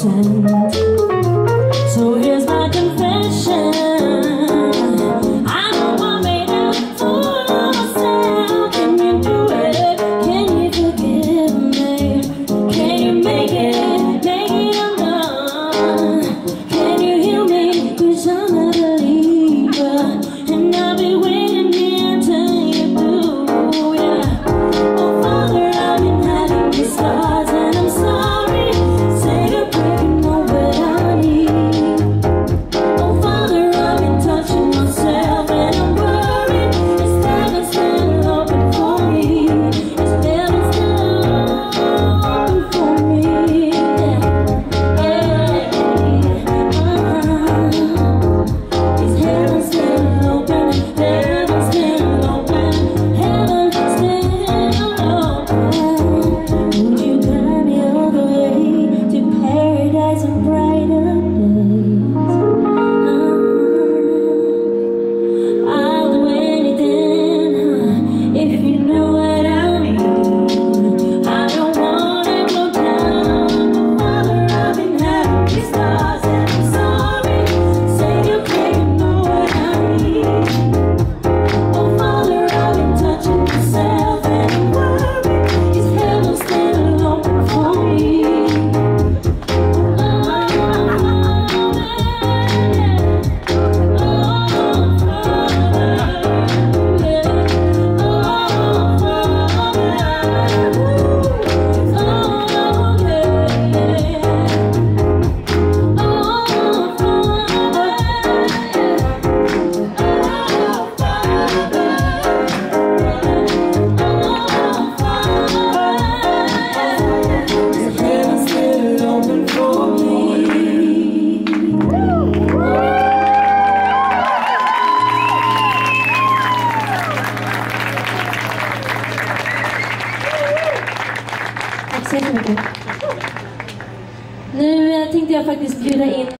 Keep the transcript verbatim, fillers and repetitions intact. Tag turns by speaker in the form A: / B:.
A: pretend. So here's my confession. I know I made a fool of myself. Can you do it? Can you forgive me? Can you make it? Make it undone? Can you heal me? 'Cause I'm a believer, and I'll be waiting here until you do. Yeah. Oh Father, I've been having these thoughts, and I'm sorry. Say the prayer, you know what I need. Oh Father, I've been touching myself, and I'm worried. Is heaven still open for me? Is heaven still open for me? Yeah. Yeah. Uh-huh. Is heaven still open? Heaven still open? Heaven still open? Would you guide me all the way to paradise and brighter days? Uh, I'll do anything uh, if you know what I mean. I don't wanna go down. Oh Father, I've been having these thoughts, and I'm sorry. Say you pray, you know what I need. Oh Father, I've been touching myself, and I'm worried. Is heaven still open for me? Tack så jättemycket. Nu tänkte jag faktiskt bjuda in